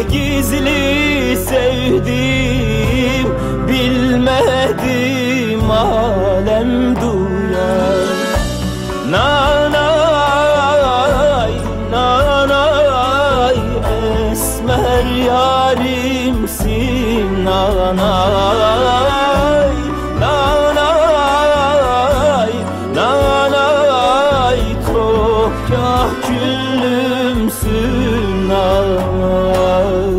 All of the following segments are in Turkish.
gizli sevdim, bilmedim alem duyar. Nanay, nanay, esmer yarimsin nanay. Nanay, nanay, tokgah küllümsün nanay.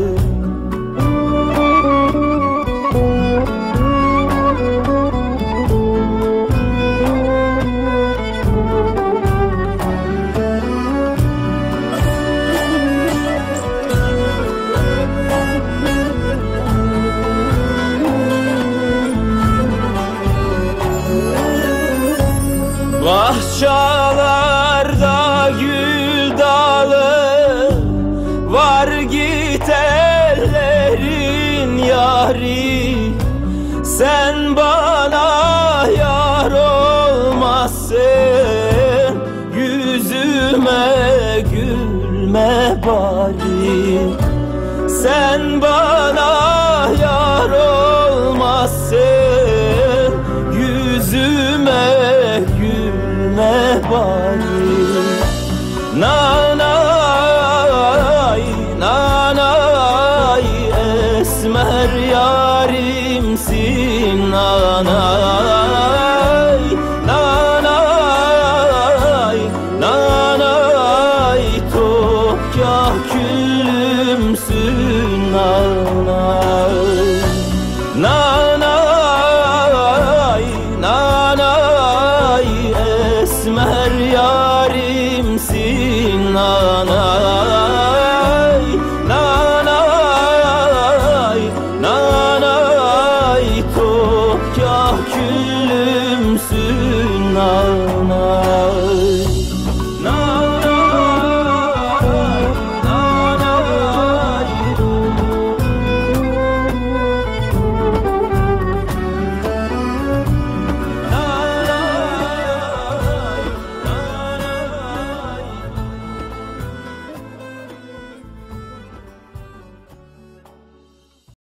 Bahçalarda gül dalı var, git ellerin yari. Sen bana yar olmazsın, yüzüme gülme bari. Sen bana yar olmazsın, yüzüme gülme bari.